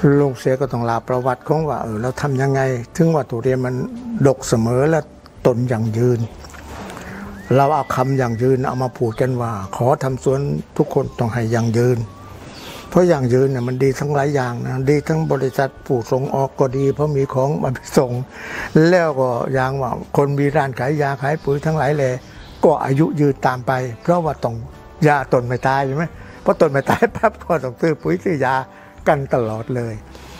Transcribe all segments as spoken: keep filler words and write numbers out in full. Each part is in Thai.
ลุงเสียก็ต้องลาประวัติของว่าเออเราทำยังไงถึงว่าทุเรียนมันดกเสมอและต้นอย่างยืนเราเอาคำอย่างยืนเอามาพูดกันว่าขอทำสวนทุกคนต้องให้อย่างยืนเพราะอย่างยืนเนี่ยมันดีทั้งหลายอย่างนะดีทั้งบริษัทผู้ส่งออกก็ดีเพราะมีของมาส่งแล้วก็อย่างว่าคนมีร้านขายยาขายปุ๋ยทั้งหลายแหล่ก็อายุยืนตามไปเพราะว่าต้องยาต้นไม่ตายใช่ไหมเพราะต้นไม่ตายปั๊บก็ต้องซื้อปุ๋ยซื้อยากันตลอดเลย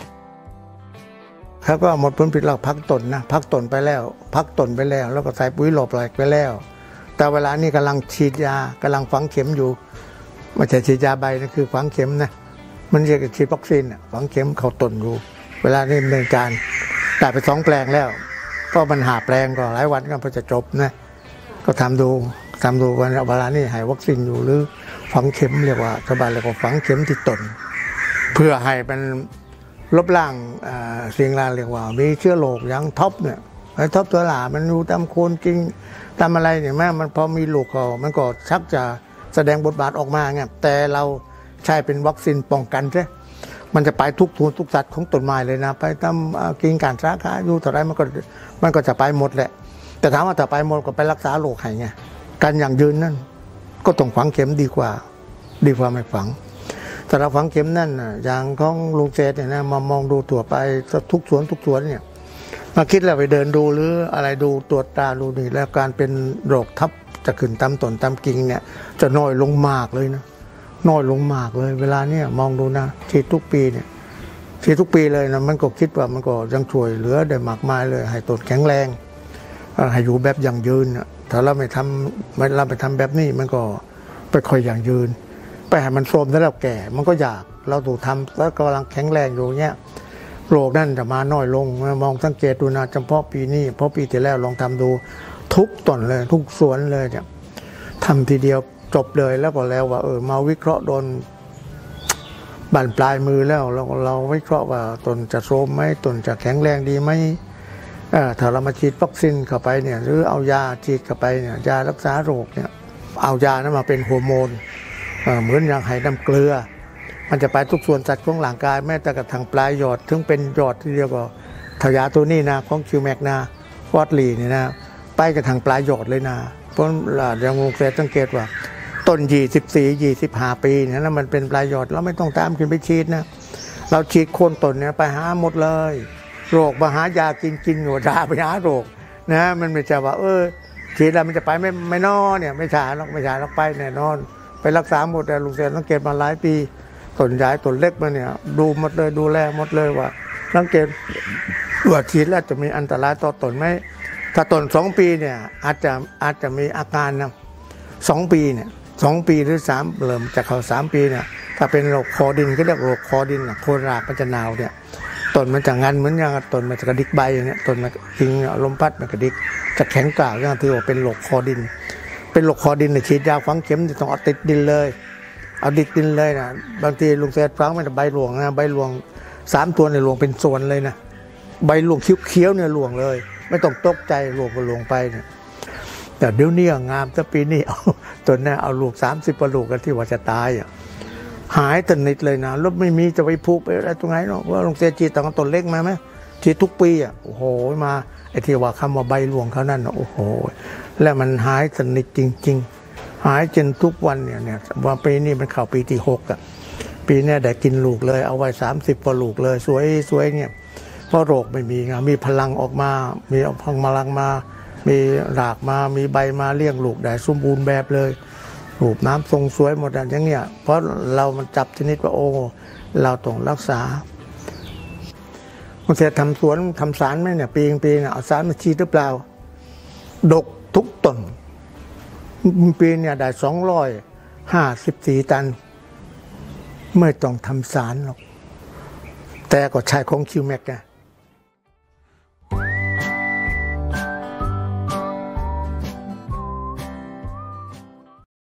เขาก็หมดผลผลิตเราพักต้นนะพักต้นไปแล้วพักต้นไปแล้วแล้วก็ใส่ปุ๋ยหลบแหลกไปแล้วแต่เวลานี้กำลังฉีดยากำลังฝังเข็มอยู่ไม่ใช่ฉีดยาใบนะคือฝังเข็มนะมันเรียกฉีดวัคซีนฝังเข็มเข้าต้นอยู่เวลานี้ดำเนินการแต่ไปสองแปลงแล้วก็มันหาแปลงก็หลายวันก็พอจะจบนะก็ทำดูทำดูวันเวลานี้ให้วัคซีนอยู่หรือฝังเข็มเรียกว่าชาวบ้านเรียกว่าฝังเข็มที่ต้นเพื่อให้มันลบล้างสิ่งที่เรียกว่ามีเชื้อโรคอย่างท็อปเนี่ยไอ้ท็อปตัวหลามันอยู่ตามโคนกิ่งตามอะไรเนี่ยแม่มันพอมีลูกเขามันก็ชักจะแสดงบทบาทออกมาไงแต่เราใช้เป็นวัคซีนป้องกันใช่มันจะไปทุกทุนทุกสัตว์ของต้นไม้เลยนะไปตามกิ่งการสาขาอยู่เท่าไรมันก็มันก็จะไปหมดแหละแต่ถามว่าถ้าไปหมดก็ไปรักษาโรคให้ไงการอย่างยืนนั่นก็ต้องฝังเข็มดีกว่าดีกว่าไม่ฝังแต่เราฝังเข็มนั่นอย่างของลุงเจเนี่ยนะมามองดูตัวไปทุกสวนทุกสวนเนี่ยมาคิดแล้วไปเดินดูหรืออะไรดูตรวจตาดูนี่แล้วการเป็นโรคทับจะขึ้นตามต้นตามกิ่งเนี่ยจะน้อยลงมากเลยนะน้อยลงมากเลยเวลาเนี่ยมองดูนะฉีดทุกปีเนี่ยฉีดทุกปีเลยนะมันก็คิดว่ามันก็ยังช่วยเหลือได้มากมายเลยให้ต้นแข็งแรงให้อยู่แบบยั่งยืนถ้าเราไม่ทำไม่เราไปทำแบบนี้มันก็ไปค่อยยั่งยืนไปให้มันโทรมแล้วแก่มันก็อยากเราถูกทำแล้วกำลังแข็งแรงอยู่เนี่ยโรคนั่นจะมาน้อยลงมองสังเกตดูนะเฉพาะปีนี้เพราะปีที่แล้วลองทำดูทุกต้นเลยทุกสวนเลยเนี่ยทำทีเดียวจบเลยแล้วก็แล้วว่าเออมาวิเคราะห์โดนบั่นปลายมือแล้วเราเราวิเคราะห์ว่าต้นจะโทรมไหมต้นจะแข็งแรงดีไหมถ้าเรามาฉีดวัคซีนเข้าไปเนี่ยหรือเอายาฉีดเข้าไปเนี่ยยารักษาโรคเนี่ยเอายานั้นมาเป็นฮอร์โมนเหมือนอย่างให้น้ำเกลือมันจะไปทุกส่วนสัตว์ของร่างกายแม้แต่กระทั่งปลายหยอดถึงเป็นหยอดที่เรียกว่าทายาตัวนี้นะของคิวแมกนะวอตลีนี่นะไปกระทั่งปลายหยอดเลยนะเพราะอย่างลุงเสร็จสังเกตว่าต้นยี่สิบสี่ยี่สิบห้าปีเนี่ยแล้วมันเป็นปลายหยอดเราไม่ต้องตามขึ้นไปฉีดนะเราฉีดโคนต้นเนี่ยไปหาหมดเลยโรคมาหายากินกินหัวดาไปหาโรคนะมันไม่ใช่ว่าเออฉีดแล้วมันจะไปไม่ไม่นอนเนี่ยไม่ใช่หรอกไม่ใช่หรอกไปแน่นอนไปรักษาหมดแต่ลุงเสร็จสังเกตมาหลายปีต้นใหญ่ต้นเล็กมาเนี่ยดูหมดเลยดูแลหมดเลยว่าสังเกตว่าฉีดแล้วจะมีอันตรายต่อต้นไหมถ้าต้นสองปีเนี่ยอาจจะอาจจะมีอาการนะสองปีเนี่ยสองปีหรือสามเริ่มจะเข้าสามปีเนี่ยถ้าเป็นโรคคอดินก็เรียกโรคคอดินโคนรากมันจะหนาวเนี่ยต้นมันจะงันเหมือนอย่างต้นมันจะกระดิกใบอย่างเนี้ยต้นมันทิ้งลมพัดมันกระดิกจะแข็งกร้าวอย่างที่ว่าเป็นโรคคอดินเป็นโรคคอดินเนี่ยฉีดยาฝังเข็มจะต้องเอาติดดินเลยเอาดิดดินเลยนะบางทีลุงเสร็จฟังไม่แต่ใบหลวงนะใบหลวงสามตัวในหลวงเป็นส่วนเลยนะใบหลวงเคี้ยวๆเนี่ยหลวงเลยไม่ต้องตกใจหลวงก็หลวงไปเนี่ยแต่เดี๋ยวนี้งามแต่ปีนี้เอาตัวนี้เอาลูกสามสิบกว่าลูกกันที่ว่าจะตายอ่ะหายสนิทเลยนะรถไม่มีจะไปพูไปอะไรตรงไหนเนาะว่าลุงเสร็จจีตองต้นเล็กมาไหมจีทุกปีอ่ะโอ้โหมาไอ้ที่ว่าคำว่าใบหลวงเขานั่นโอ้โหแล้วมันหายสนิทจริงๆหายจนทุกวันเนี่ยเนี่ยว่าปีนี้มันเข้าปีที่หกอ่ะปีนี้ได้กินลูกเลยเอาไว้สามสิบกว่าลูกเลยสวยสวยเนี่ยเพราะโรคไม่มีไงมีพลังออกมามีพลังมามีรากมามีใบมาเลี้ยงลูกได้สมบูรณ์แบบเลยรูปน้ำทรงสวยหมดอย่างเนี้ยเพราะเรามันจับชนิดว่าโอ้เราต้องรักษามันจะทำสวนทำสารไหมเนี่ยปีงปีเอาสารมาฉีดหรือเปล่าดกทุกต้นปีเนี่ยได้สองร้อยห้าสิบสี่ตันไม่ต้องทำสารหรอกแต่ก็ใช้ของคิวแม็กไง